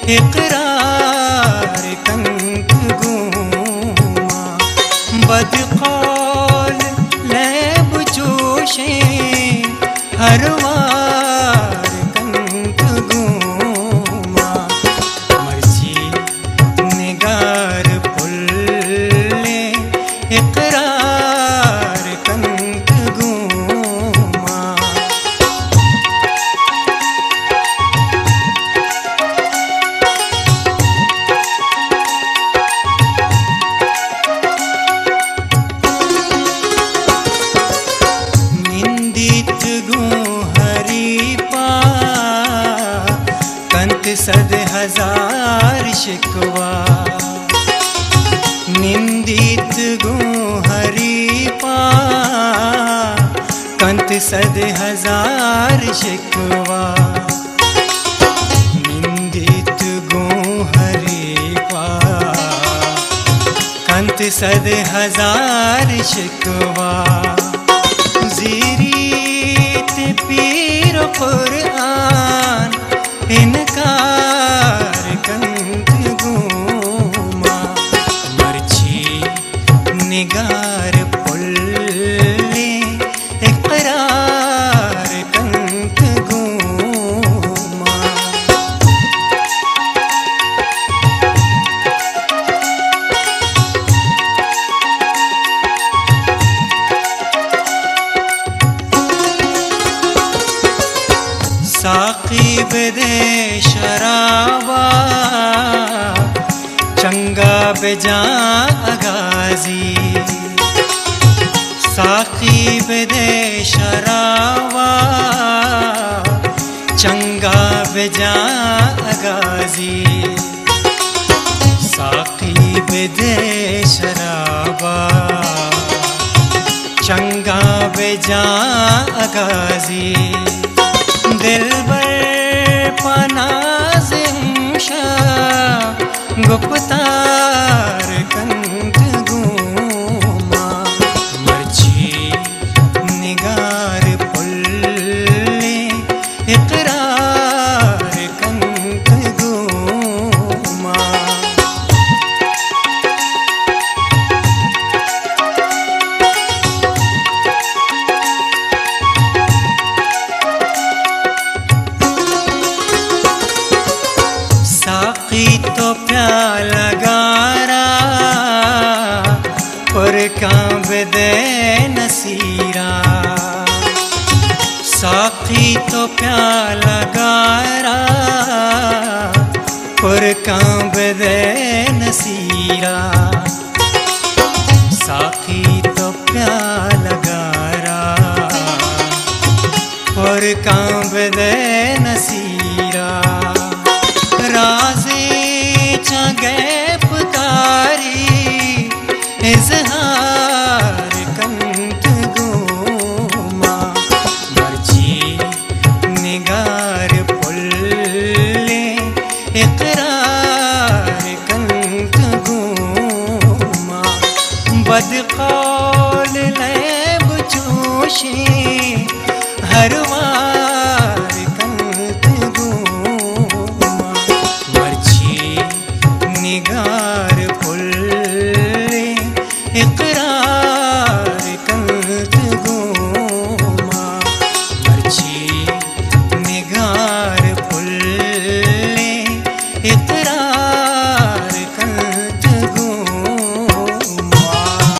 इकरार कंक गुमा बदकौल लैब जोशे हर वार कंक गुमा मर्जी निगार पुल्ले इकरार कंक गुमा सद हजार शिकवा निंदित गो हरि पा कंत सद हजार शिकवा निंदित गो हरि पा कंत सद हजार शिकवा ज़ीरीत पीर कुरआन इनकार कंक गुमा मर्जी निगार पुल्ले इकरार कंक गुमा साकी बेदे शराबा चंगा बेजा अगाजी साकी बेदे शराबा चंगा बेजा अगाजी साकी बेदे शराबा चंगा बेजा अगाजी दिलबर पनाज़िंशा गुप्तार कंक गुमा मर्जी निगार पुल्ले इकरार कंक गुमा तो प्याला गारा पर कांबदे नसीरा साकी तो प्याला गारा पर कांबदे नसीरा साकी तो प्याला गारा पर कांबदे नसीरा